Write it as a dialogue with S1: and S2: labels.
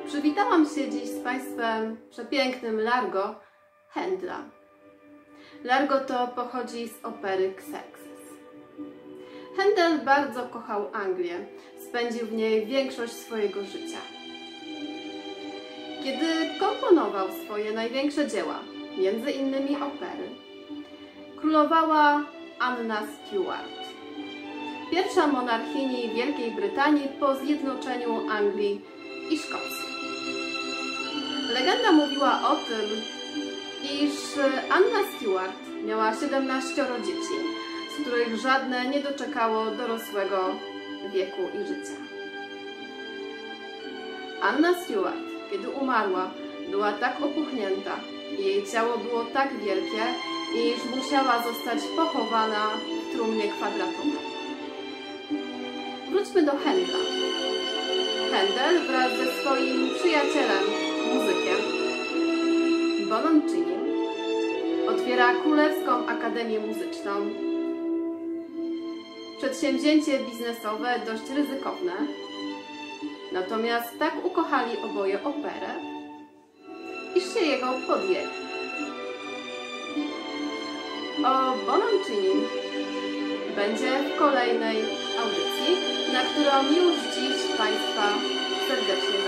S1: Przywitałam się dziś z Państwem przepięknym Largo Händla. Largo to pochodzi z opery Xerxes. Händel bardzo kochał Anglię, spędził w niej większość swojego życia. Kiedy komponował swoje największe dzieła, między innymi opery, królowała Anna Stuart, pierwsza monarchini Wielkiej Brytanii po zjednoczeniu Anglii i Szkocji. Legenda mówiła o tym, iż Anna Stuart miała 17 dzieci, z których żadne nie doczekało dorosłego wieku i życia. Anna Stuart, kiedy umarła, była tak opuchnięta i jej ciało było tak wielkie, iż musiała zostać pochowana w trumnie kwadratowej. Wróćmy do Händla. Händel wraz ze swoim przyjacielem, muzykiem Bononcinim, otwiera Królewską Akademię Muzyczną. Przedsięwzięcie biznesowe dość ryzykowne, natomiast tak ukochali oboje operę, iż się jego podjęli. O Bononcinim będzie w kolejnej audycji, na którą już dziś Państwa serdecznie zapraszam.